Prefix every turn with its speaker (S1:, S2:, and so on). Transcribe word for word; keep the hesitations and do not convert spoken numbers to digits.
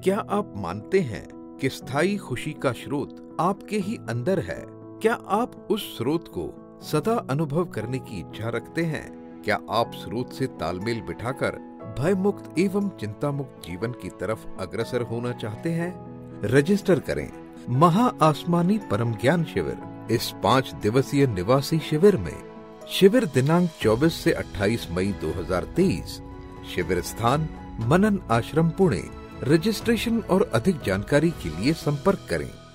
S1: क्या आप मानते हैं कि स्थायी खुशी का स्रोत आपके ही अंदर है? क्या आप उस स्रोत को सदा अनुभव करने की इच्छा रखते हैं? क्या आप स्रोत से तालमेल बिठाकर भय मुक्त एवं चिंता मुक्त जीवन की तरफ अग्रसर होना चाहते हैं? रजिस्टर करें महा आसमानी परम ज्ञान शिविर। इस पाँच दिवसीय निवासी शिविर में शिविर दिनांक चौबीस से अट्ठाईस मई दो हजार तेईस। शिविर स्थान मनन आश्रम पुणे। रजिस्ट्रेशन और अधिक जानकारी के लिए संपर्क करें।